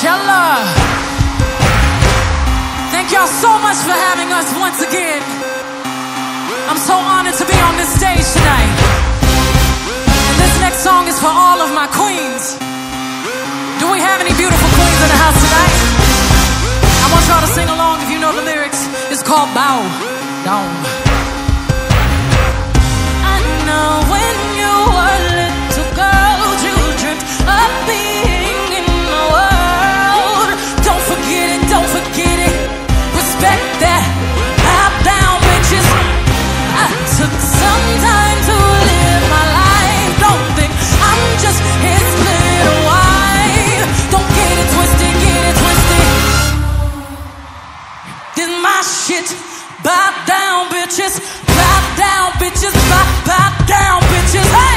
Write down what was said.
Coachella. Thank y'all so much for having us once again. I'm so honored to be on this stage tonight. And this next song is for all of my queens. Do we have any beautiful queens in the house tonight? I want y'all to sing along if you know the lyrics. It's called Bow Down. I know when you were a little girl, you dreamt of being in the world. Don't forget it, don't forget it. Respect that. Bow down, bitches. I took some time to live my life. Don't think I'm just his little wife. Don't get it twisted, get it twisted. This my shit. Bow down, bitches. Bow down, bitches. Bow down, bitches. Hey!